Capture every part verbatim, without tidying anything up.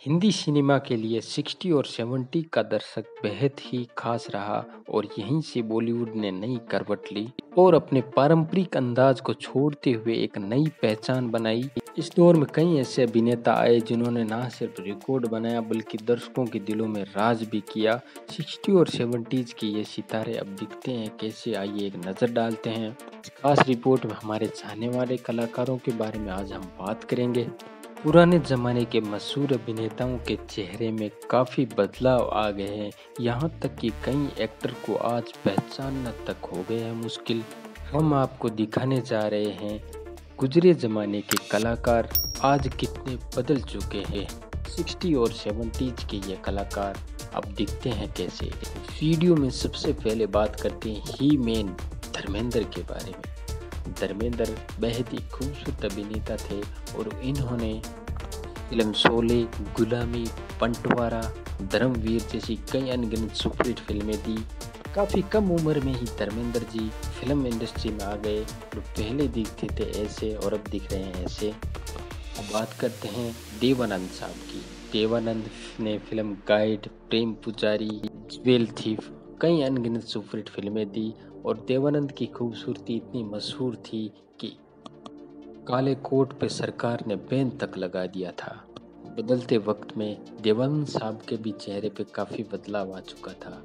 Hindi cinema के लिए साठ और सत्तर का दशक बेहद ही खास रहा और यहीं से बॉलीवुड ने नई करवट ली और अपने पारंपरिक अंदाज को छोड़ते हुए एक नई पहचान बनाई। इस दौर में कई ऐसे अभिनेता आए जिन्होंने न सिर्फ रिकॉर्ड बनाया बल्कि दर्शकों के दिलों में राज भी किया। साठ और सत्तर के ये सितारे अब दिखते हैं कैसे, आइए एक नज़र डालते हैं। इस खास रिपोर्ट में हमारे चाहने वाले कलाकारों के बारे में आज हम बात करेंगे। पुराने जमाने के मशहूर अभिनेताओं के चेहरे में काफ़ी बदलाव आ गए हैं, यहाँ तक कि कई एक्टर को आज पहचानना तक हो गया है मुश्किल। हम आपको दिखाने जा रहे हैं गुजरे जमाने के कलाकार आज कितने बदल चुके हैं। साठ और सत्तर के ये कलाकार अब दिखते हैं कैसे। वीडियो में सबसे पहले बात करते हैं ही मैन धर्मेंद्र के बारे में। धर्मेंद्र बेहद ही खूबसूरत अभिनेता थे और इन्होंने फिल्म शोले, गुलामी, पंटवारा, धर्मवीर जैसी कई अनगिनत सुपरहिट फिल्में दी। काफ़ी कम उम्र में ही धर्मेंद्र जी फिल्म इंडस्ट्री में आ गए और पहले दिखते थे ऐसे और अब दिख रहे हैं ऐसे। अब बात करते हैं देवानंद साहब की। देवानंद ने फिल्म गाइड, प्रेम पुजारी, ज्वेल थीफ कई अनगिनत सुपरहिट फिल्में दी और देवानंद की खूबसूरती इतनी मशहूर थी कि काले कोट पे सरकार ने बैन तक लगा दिया था। बदलते वक्त में देवानंद साहब के भी चेहरे पे काफ़ी बदलाव आ चुका था।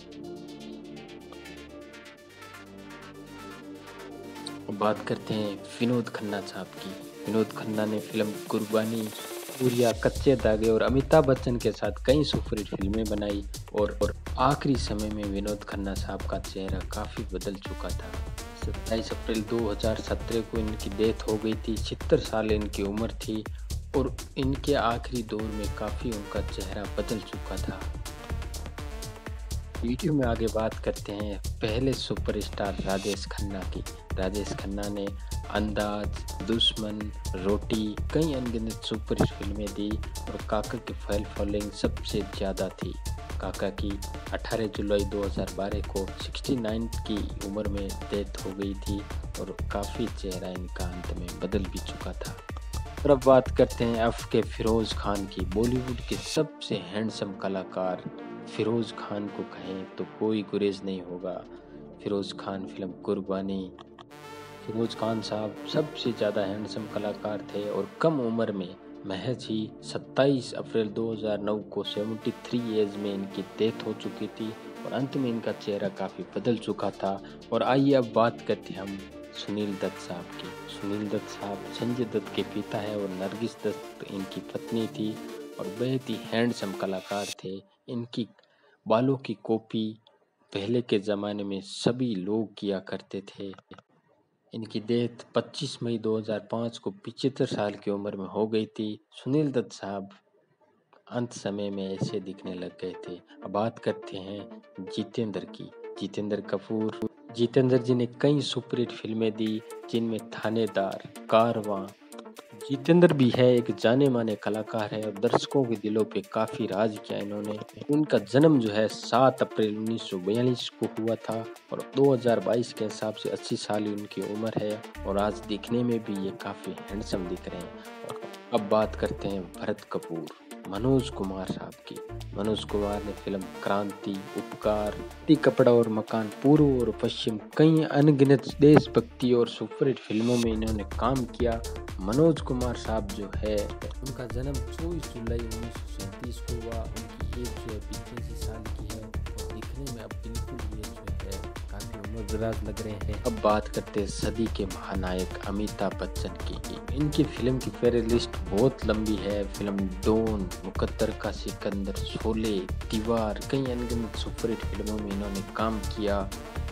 बात करते हैं विनोद खन्ना साहब की। विनोद खन्ना ने फिल्म कुर्बानी, सूर्या, कच्चे धागे और अमिताभ बच्चन के साथ कई सुपरहिट फिल्में बनाई और, और आखिरी समय में विनोद खन्ना साहब का चेहरा काफ़ी बदल चुका था। सत्ताईस अप्रैल दो हज़ार सत्रह को इनकी डेथ हो गई थी। छिहत्तर साल इनकी उम्र थी और इनके आखिरी दौर में काफ़ी उनका चेहरा बदल चुका था। वीडियो में आगे बात करते हैं पहले सुपरस्टार राजेश खन्ना की। राजेश खन्ना ने अंदाज, दुश्मन, रोटी कई अनगिनत सुपरहिट फिल्में दी और काका की फैन फॉलोइंग सबसे ज़्यादा थी। काका की अठारह जुलाई दो हज़ार बारह को उनहत्तर की उम्र में डेथ हो गई थी और काफ़ी चेहरा इनका अंत में बदल भी चुका था। और अब बात करते हैं एफ के फिरोज़ खान की। बॉलीवुड के सबसे हैंडसम कलाकार फिरोज़ खान को कहें तो कोई गुरेज नहीं होगा। फिरोज़ खान फिल्म कुर्बानी, फिरोज़ खान साहब सबसे ज़्यादा हैंडसम कलाकार थे और कम उम्र में महज ही सत्ताईस अप्रैल दो हज़ार नौ को तिहत्तर एज में इनकी डेथ हो चुकी थी और अंत में इनका चेहरा काफ़ी बदल चुका था। और आइए अब बात करते हैं हम सुनील दत्त साहब की। सुनील दत्त साहब संजय दत्त के पिता है और नरगिस दत्त इनकी पत्नी थी और बेहद ही हैंडसम कलाकार थे। इनकी बालों की कॉपी पहले के ज़माने में सभी लोग किया करते थे। इनकी डेथ पच्चीस मई दो हज़ार पाँच को पचहत्तर साल की उम्र में हो गई थी। सुनील दत्त साहब अंत समय में ऐसे दिखने लग गए थे। अब बात करते हैं जितेंद्र की। जितेंद्र कपूर। जितेंद्र जी ने कई सुपरहिट फिल्में दी जिनमें थानेदार, कारवां। जितेंद्र भी है एक जाने माने कलाकार है और दर्शकों के दिलों पे काफ़ी राज किया इन्होंने। उनका जन्म जो है सात अप्रैल उन्नीस सौ बयालीस को हुआ था और दो हज़ार बाईस के हिसाब से अस्सी साल उनकी उम्र है और आज दिखने में भी ये काफ़ी हैंडसम दिख रहे हैं। अब बात करते हैं भरत कपूर, मनोज कुमार साहब की। मनोज कुमार ने फिल्म क्रांति, उपकार, ती कपड़ा और मकान, पूर्व और पश्चिम कई अनगिनत देशभक्ति और सुपरहिट फिल्मों में इन्होंने काम किया। मनोज कुमार साहब जो है उनका जन्म चौबीस जुलाई उन्नीस सौ सैंतीस को हुआ। उनकी एज जो है पचासी साल की है और दिखने में अब बिल्कुल ये जो है काफ़ी उम्रदराज लग रहे हैं। अब बात करते हैं सदी के महानायक अमिताभ बच्चन की। इनकी फिल्म की फेवरेट लिस्ट बहुत लंबी है। फिल्म डॉन, मुकद्दर का सिकंदर, शोले, दीवार कई अनगिनत सुपरहिट फिल्मों में इन्होंने काम किया।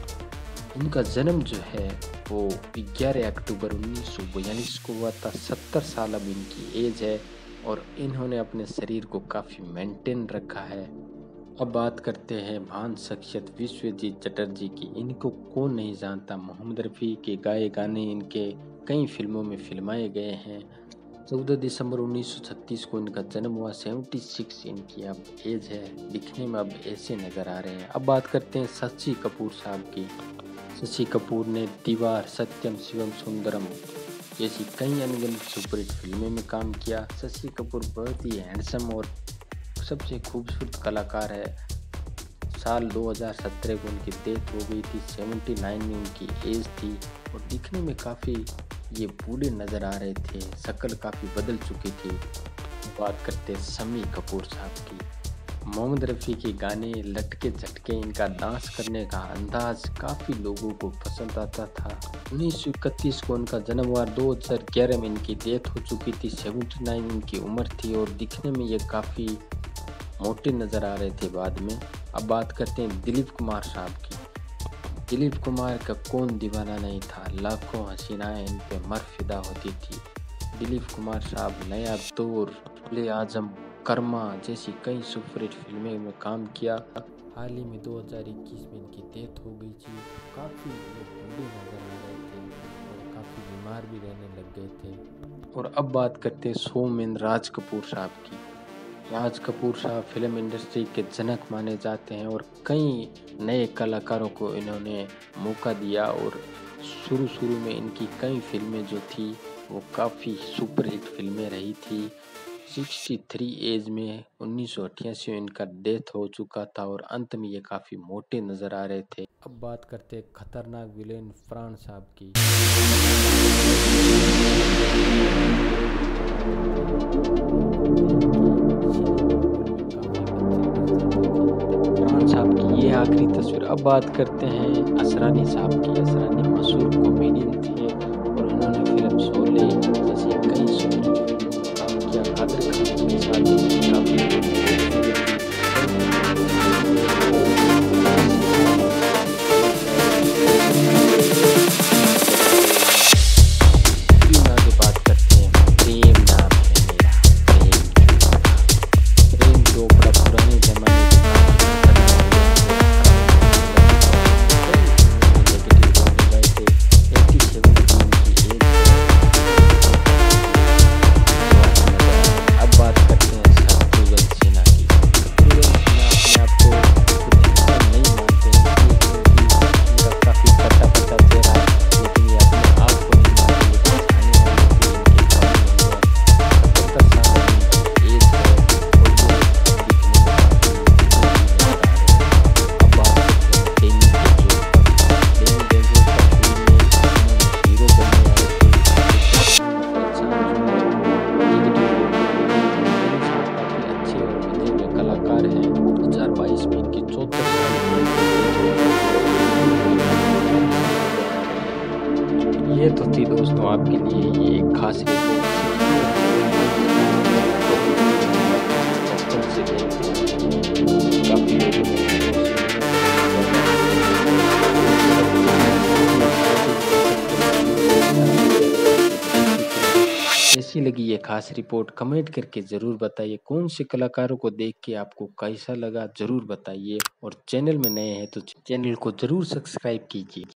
इनका जन्म जो है वो ग्यारह अक्टूबर उन्नीस सौ बयालीस को हुआ था। सत्तर साल अब इनकी एज है और इन्होंने अपने शरीर को काफ़ी मेंटेन रखा है। अब बात करते हैं महान शख्सियत विश्वजीत चटर्जी की। इनको कौन नहीं जानता। मोहम्मद रफ़ी के गाए गाने इनके कई फिल्मों में फिल्माए गए हैं। चौदह दिसंबर उन्नीस सौ छत्तीस को इनका जन्म हुआ। छिहत्तर इनकी अब एज है। दिखने में अब ऐसे नज़र आ रहे हैं। अब बात करते हैं शशि कपूर साहब की। शशि कपूर ने दीवार, सत्यम शिवम सुंदरम जैसी कई अनगिनत सुपरहिट फिल्मों में काम किया। शशि कपूर बहुत ही हैंडसम और सबसे खूबसूरत कलाकार है। साल दो हज़ार सत्रह को उनकी डेथ हो गई थी, उन्यासी में उनकी एज थी और दिखने में काफ़ी ये बूढ़े नज़र आ रहे थे, शक्ल काफ़ी बदल चुकी थी। बात करते हैं शम्मी कपूर साहब की। मोहम्मद रफ़ी के गाने, लटके झटके, इनका डांस करने का अंदाज काफ़ी लोगों को पसंद आता था। उन्नीस सौ इकतीस को उनका जन्म हुआ, दो हज़ार ग्यारह में इनकी डेथ हो चुकी थी, उन्यासी इनकी उम्र थी और दिखने में ये काफ़ी मोटे नज़र आ रहे थे बाद में। अब बात करते हैं दिलीप कुमार साहब की। दिलीप कुमार का कौन दीवाना नहीं था, लाखों हसीनाएं इन पे मर फिदा होती थी। दिलीप कुमार साहब नया दौर, ले आजम, कर्मा जैसी कई सुपरहिट फिल्में में काम किया। हाल ही में दो हज़ार इक्कीस में इनकी डेथ हो गई थी। काफ़ी बूढ़े नजर आ रहे थे और काफ़ी बीमार भी रहने लग गए थे। और अब बात करते हैं सौमेंद्र राज कपूर साहब की। राज कपूर साहब फिल्म इंडस्ट्री के जनक माने जाते हैं और कई नए कलाकारों को इन्होंने मौका दिया और शुरू शुरू में इनकी कई फिल्में जो थी वो काफ़ी सुपरहिट फिल्में रही थी। तिरसठ एज में उन्नीस सौ अट्ठासी में इनका डेथ हो चुका था और अंत में ये काफ़ी मोटे नज़र आ रहे थे। अब बात करते हैं खतरनाक विलेन फरहान साहब की। फरहान साहब की ये आखिरी तस्वीर। अब बात करते हैं असरानी साहब की। असरानी मशहूर कॉमेडियन थे और उन्होंने फिल्म शोले जैसी कई सुपरहिट फिल्मों में काम किया। कादर खान के साथ उनकी काफी आगे बात करते हैं प्रेम नाम है मेरा, प्रेम चोपड़ा। प्रेम चोपड़ा पुराने जमाने ये तो थी दोस्तों आपके लिए ये एक खास रिपोर्ट। काफी कैसी लगी ये खास रिपोर्ट कमेंट करके ज़रूर बताइए। कौन से कलाकारों को देख के आपको कैसा लगा ज़रूर बताइए और चैनल में नए हैं तो चैनल को ज़रूर सब्सक्राइब कीजिए।